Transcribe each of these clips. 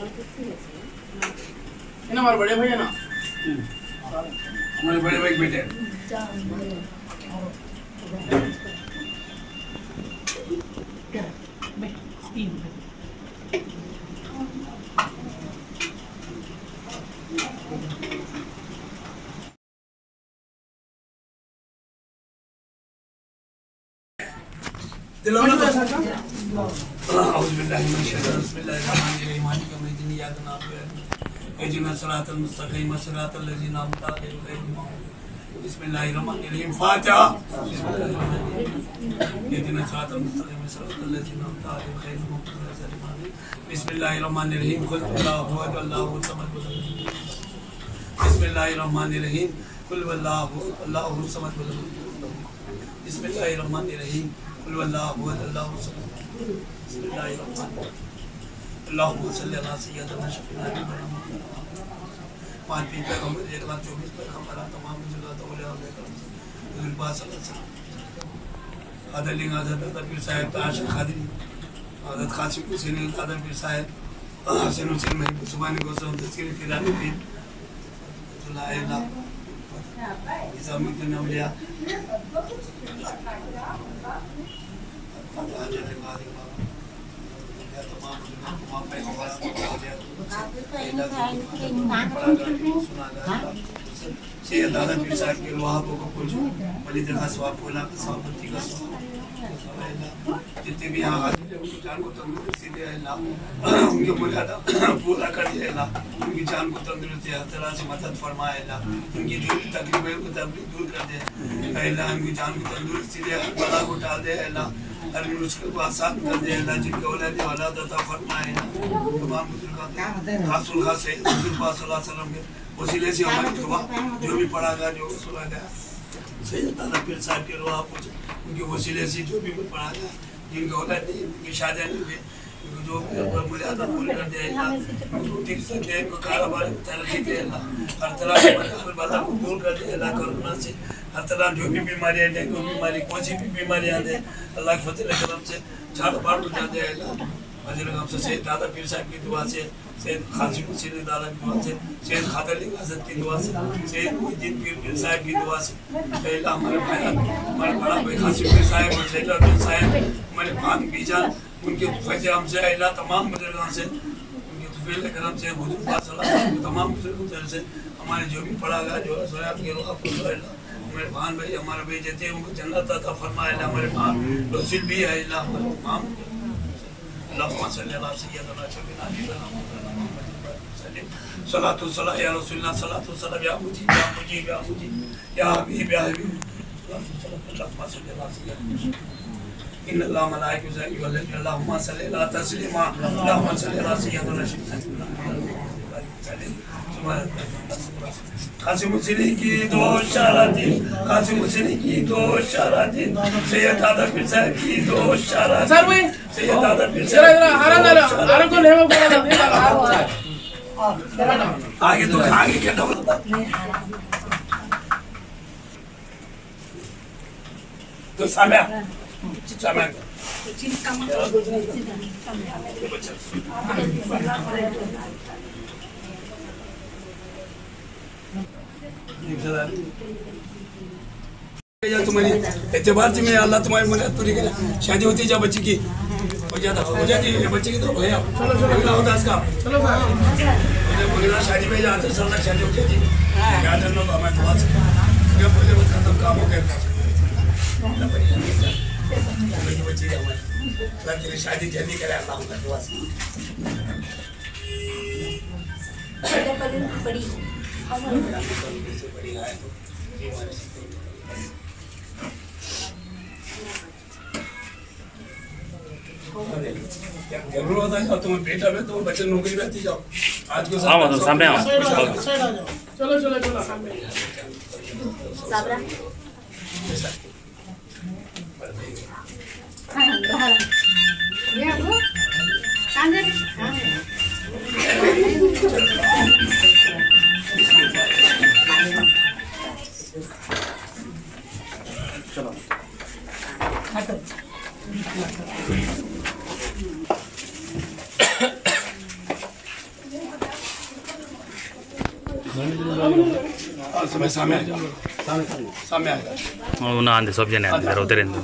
ना हमारे बड़े भैया ना हमारे बड़े भाई बेटे बिस्मिल्लाहिर्रहमानिर्रहीम फातिहा बिस्मिल्लाहिर्रहमानिर्रहीम कुल हुवल्लाहु अहद अल्लाहु समद बिस्मिल्लाहिर्रहमानिर्रहीम कुल हुवल्लाहु अल्लाहु समद बिस्मिल्लाहिर्रहमानिर्रहीम कुल हुवल्लाहु अहद अल्लाहु समद बिस्मिल्लाहिर्रहमानिर्रहीम अल्लाहुम्मा सल्ली अला सय्यिदिना शफीना पांच पीर पैगंबर 1,24 पैगंबर तमाम जुल्लात औलिया हुजूर पाक सल्लल्लाहु अलैहि वसल्लम आदलिंग हज़रत पीर साहब ताश खादरी हज़रत कासिम हुसैन आदम पीर साहब हसन हुसैन महबूब सुभानी गोसम तस्कीर किरानी पीर ला इलाहा इज़ामुद्दीन औलिया दादा पीर साहब के वहाबों को पूछो वलीद का सवाब बोला का सवाबती का सवाब जितने भी यहाँ हाजिर है उनकी जान को तंदुरुस्ती दे अल्लाह उनके मुरादा पूरा कर दे अल्लाह उनकी जान को तंदुरुस्ती हर तरह से मदद फरमाए अल्लाह उनकी जो भी तकलीफ है उनको तकलीफ दूर कर दे अल्लाह उनकी जान को तंदुरुस्ती दे हर बला को टाल दे अल्लाह हर मुश्किल को आसान कर दे अल्लाह जिनके औलाद अता फरमाए तमाम बुजुर्गों खासुल खास है हुजूर पाक सल्लल्लाहु अलैहि वसल्लम के वसीले से हमारी दुआ जो भी पढ़ागा जो सुना गया सैयद दादा पीर साहब के रुआ पूछ उनके वसीले से जो भी पढ़ागा जिनके औलाद नहीं उनकी शादियां नहीं हुई जो मुरादा पूरी कर दे अल्लाह रोटी सके इनको कारोबार में तरक्की दे अल्लाह हर तरह से बला को दूर कर दे अल्लाह करुणा से हर तरह जो भी बीमारियां है कोई बीमारी कोई सी भी बीमारियां है अल्लाह के फजल करम से झाड़ फाड़ उठा दे अल्लाह फजल करम से सैयद दादा पीर साहब की दुआ से सैयद कासिम हुसैन दादा की दुआ से सैयद खादर अली हज़रत की दुआ से सैयद मुहिद्दीन पीर साहब की दुआ से अल्लाह हमारे भाई हमारे बड़ा भाई कासिम पीर साहब और सैयद पीर साहब हमारे पान बीजान उनके फैज़ हमसे अल्लाह तमाम बुजुर्गों से उनके तौफीक करम से हुजूर पाक सल्लल्लाहु अलैहि वसल्लम तमाम बुजुर्गों से हमारे जो भी पढ़ागा जो सोयाब के रुआ को अल्लाह हमारे भान भाई हमारे भाई जैसे उनको जन्नत अता फरमाए अल्लाह हमारे भान रसूल भी है अल्लाह हमारे तमाम अल्लाहुम्मा सल्ली अला सय्यिदिना शफीना सलातु सलाम या रसूलल्लाह सलातु सलाम या मुजीब या मुजीब या मुजीब या हबीब या हबीब अल्लाहुम्मा सल्ली अला सय्यिदिना इन अल्लाह मलाइका युसल्लूना अल्लाहुम्मा सल्ली अला तस्लीमा अल्लाहुम्मा सल्ली अला सय्यिदिना कासिम हुसैन की दो शराती कासिम हुसैन की दो शराती सैयद दादा पीर साहब की दो शराती सर भाई सैयद दादा पीर साहब आराम को लेवा बोला आगे तो आगे क्या डबल तो समय तुम्हारी एतबार से मैं अल्लाह तुम्हारी मदद पूरी करे शादी होती जा बच्ची की हो जाती है बच्चे की तो भैया चलो होता इसका चलो मुझे शादी में जाते साल शादी हो जाती याद रखना तो हमें दुआ से जब मुझे खत्म काम हो गया बच्ची का हमारी तेरी शादी जल्दी करे अल्लाह का दुआ से बड़ी है तो जरूर होता है तुम्हें बेटा में तो बच्चे नौकरी रहती जाओ आज को सामने आओ चलो चलो चलो सामने साबरा ये वो कांदे चलो हटो समय सामने आ जाओ, सामने आ जाओ। ना आंदे सब जने आंदे रोते रहते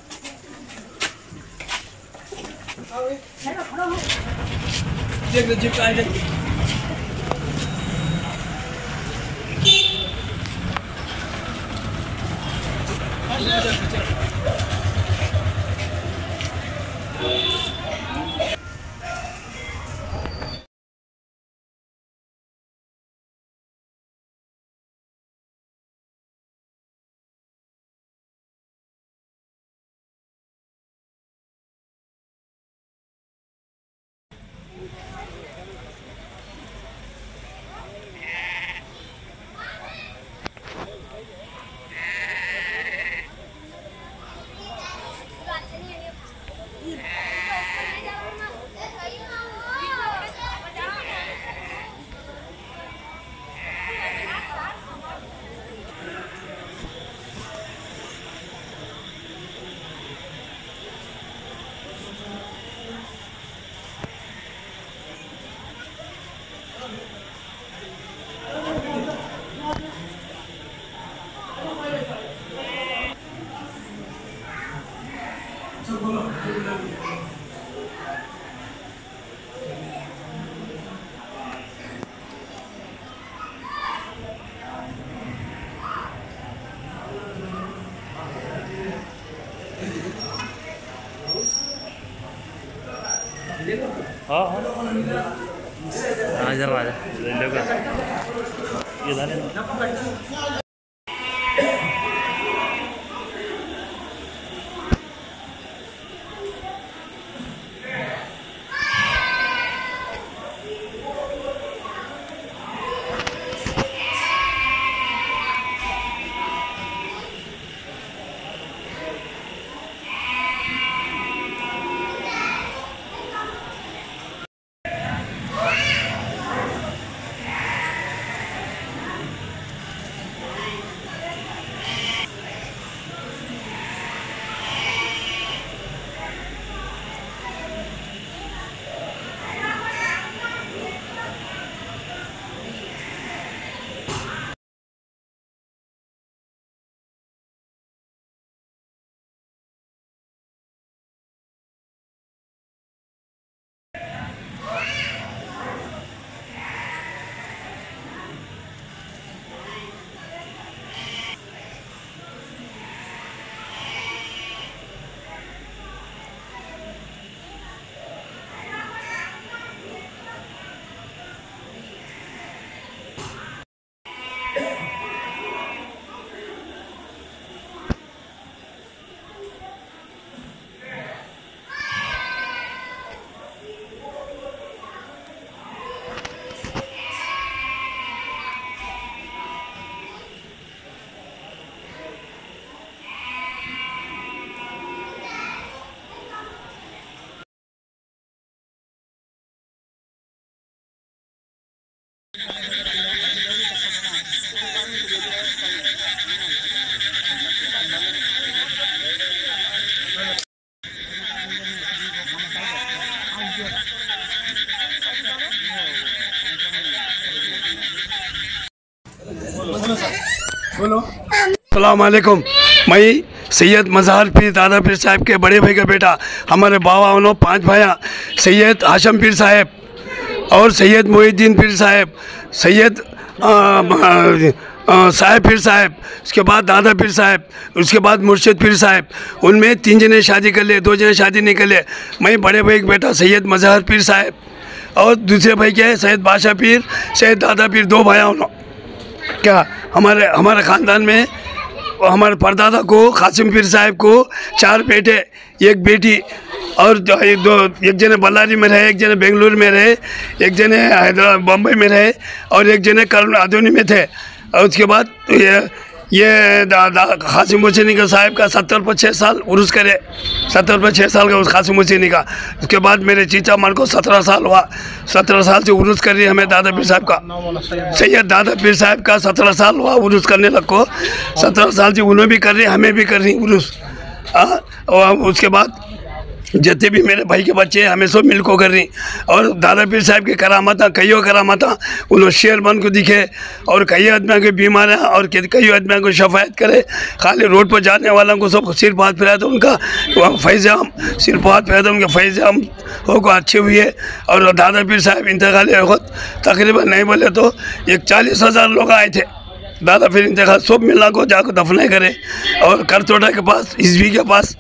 हाँ इधर आ जा इधर अस्सलाम वालेकुम। मैं सैयद मज़हर पीर दादा पीर साहब के बड़े भाई का बेटा, हमारे बाबा उन्होंने 5 भाइयाँ, सैयद हाशम पीर साहब और सैयद मोहिद्दीन पीर साहब, सैयद साहब पीर साहब, उसके बाद दादा पीर साहब, उसके बाद मुर्शिद पीर साहब। उनमें 3 जने शादी कर लिए, 2 जने शादी नहीं कर लिए। मैं बड़े भाई का बेटा सैयद मज़हर पीर साहब और दूसरे भाई क्या है सैयद बादशाह पीर, सैयद दादा पीर। 2 भाइयाँ उन्होंने क्या हमारे ख़ानदान में हमारे परदादा को कासिम पीर साहब को 4 बेटे 1 बेटी और एक जने बल्लारी में रहे, एक जने बेंगलुरु में रहे, एक जने हैदराबाद बम्बई में रहे और एक जने कर्नूल आधोनी में थे। और उसके बाद ये कासिम हुसैनी का साहब का 70 पर 6 साल उर्स करे, 70 पर 6 साल का उस कासिम हुसैनी का। उसके बाद मेरे चीचा मन को 17 साल हुआ, 17 साल से उर्स कर रही है हमें दादा पीर साहब का। सैयद दादा पीर साहब का 17 साल हुआ उर्स करने लग को, 17 साल से उन्हें भी कर रही हमें भी कर रही उर्स। और उसके बाद जितने भी मेरे भाई के बच्चे हैं हमें सब मिलको कर रही। और दादा पीर साहब की करामत कई करामत उन्होंने शेर बन को दिखे और कई आदमियों के बीमार हैं और कई आदमियों को शफायत करे। खाली रोड पर जाने वालों को सब सिर हाथ फिराए तो उनका फैज़ आम सिर हाथ फिराए तो उनके फैज़ आम को अच्छे हुए। और दादा पीर साहब इंतकाल वक्त तकरीबन नहीं बोले तो 40,000 लोग आए थे। दादा फिर इंतकाल सब मिलना को जाकर दफनाए करे और करतोटा के पास हिजवी के पास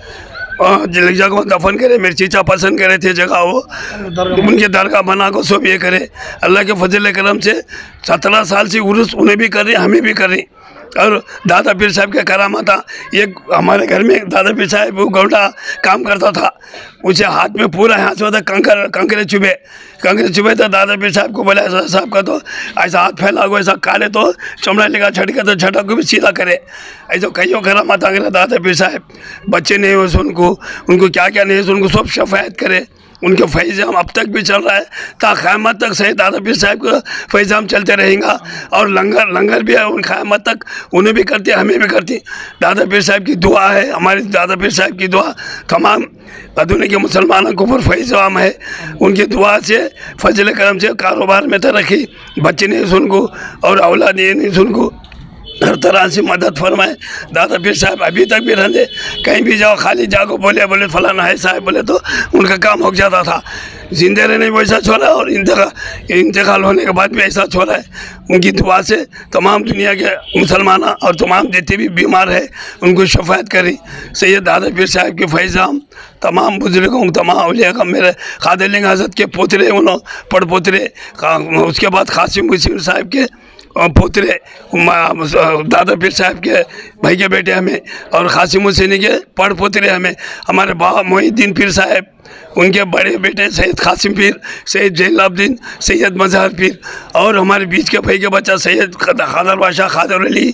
जगह को दफन करे। मेरे चीचा पसंद करे थे जगह वो उनके दरगाह बना को सब ये करे। अल्लाह के फजल करम से 17 साल से उर्स उन्हें भी कर रही हमें भी कर रही। और दादा पीर साहब के करामत एक हमारे घर में दादा पीर साहब वो गौड़ा काम करता था, उसे हाथ में पूरा हाथ होता कंकरे चुभे तो दादा पीर साहब को बोला ऐसा साहब का तो ऐसा हाथ फैला हुआ ऐसा काले तो चमड़ा लेगा झटके तो झटक को भी सीधा करे। ऐसा कई करामत अंग्रेज दादा पीर साहब बच्चे नहीं हो उनको क्या क्या नहीं उनको सब शफायत करे। उनके फैज़ाम अब तक भी चल रहा है ता क़यामत तक सही दादा पीर साहब का फैज़ाम चलते रहेगा। और लंगर भी है उन क़यामत तक उन्हें भी करते हमें भी करती। दादा पीर साहब की दुआ है हमारी दादा पीर साहब की दुआ तमाम दुनिया के मुसलमानों को ऊपर फैज़ाम है। उनकी दुआ से फजल करम से कारोबार में तरक्की बच्चे नहीं सुनको और औलाद नहीं सुनको हर तरह से मदद फरमाए। दादा पीर साहब अभी तक भी रहते कहीं भी जाओ खाली जाको बोले फलाना है साहब बोले तो उनका काम हो जाता था। जिंदे रहने में वैसा छोड़ा और इंतकाल होने के बाद भी ऐसा छोड़ा है। उनकी दुआ से तमाम दुनिया के मुसलमान और तमाम जितने भी बीमार है उनको शफायत करी। सैयद दादा पीर साहब के फैज़ाम तमाम बुजुर्गों तमाम औलिया का मेरे क़ादिर हज़रत के पोतरे उन्होंने पड़पोतरे उसके बाद कासिम हुसैन साहब के पोतरे दादा पीर साहब के भाई के बेटे हमें और कासिम हुसैनी के पड़ पोतरे हमें। हमारे बाबा मोहिद्दीन पीर साहब उनके बड़े बेटे सैयद कासिम पीर सैयद जैलाब्दीन सैयद मज़हर पीर और हमारे बीच के भाई के बच्चा सैयद खादर बादशाह खादर अली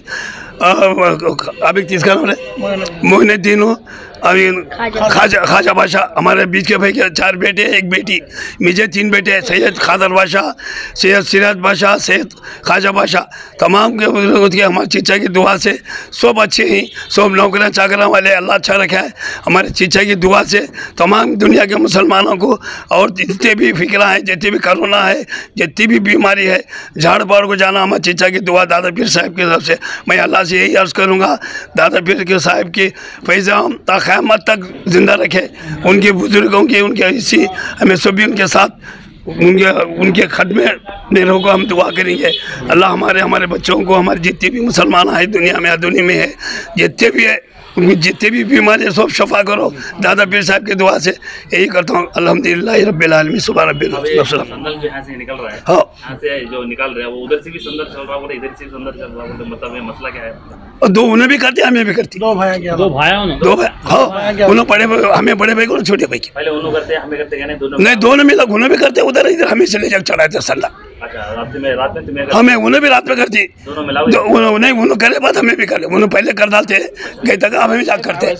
अभी किसका नाम है मोहिनुद्दीन हो अभी ख्वाजा बादशाह। हमारे बीच के भाई के 4 बेटे एक बेटी मुझे 3 बेटे सैयद खादर बादशाह सैयद सिराज बादशाह सैयद ख्वाजा बादशाह तमाम के हमारे चीचा की दुआ से सब अच्छे हैं। सब नौकरियाँ चाकरा वाले अल्लाह अच्छा रखा है। हमारे चीचा की दुआ से तमाम दुनिया के मुसलमानों को और जितने भी फिक्रा हैं जितने भी कोरोना है जितनी भी बीमारी है झाड़ पाड़ को जाना हमारे चीचा की दुआ दादा पीर साहब की तरफ से। मैं अल्लाह से यही अर्ज़ करूँगा दादा पीर के साहब की फैज़ाम ता क़यामत तक ज़िंदा रखे। उनके बुज़ुर्गों की उनके इसी हमें सभी उनके साथ उनके खदमे नेरों को हम दुआ करेंगे। अल्लाह हमारे बच्चों को हमारे जितने भी मुसलमान हैं दुनिया में दुनिया में है जितने भी है उनको जितने भी बीमारी सब शफा करो दादा पीर साहब की दुआ से यही करता हूँ। अल्हम्दुलिल्लाह रब्बिल आलमीन सुभान रब्बिल संदल जो यहाँ से निकल रहा है हाँ यहाँ से जो निकल रहा है वो उधर से भी संदल चल रहा है इधर से भी संदल चल रहा है मतलब ये मसला क्या है? और 2 उन्हें भी करते हमें भी करती। 2 भाई दो भाई हाँ उन्होंने बड़े हमें बड़े भाई को छोटे भाई की पहले उन्होंने करते हमें करते क्या नहीं दोनों नहीं दोनों मिला उन्हें भी करते उधर इधर हमें से ले जाकर चढ़ाए थे सल्ला। अच्छा रात में तुम्हें हमें उन्हें भी रात में करती दोनों मिला नहीं उन्होंने करे बात हमें भी करे उन्होंने पहले कर डालते गए तक हमें भी जाकर करते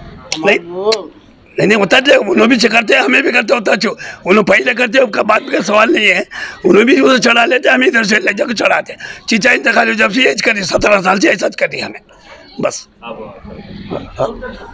नहीं होता थे उन्होंने भी करते हमें भी करते होता छो उन्होंने पहले करते उसका बात का सवाल नहीं है। उन्होंने भी उधर चढ़ा लेते हमें इधर से ले जाकर चढ़ाते। चीचा इंतकाल जब से एज करी 17 साल से ऐसा करी हमें बस।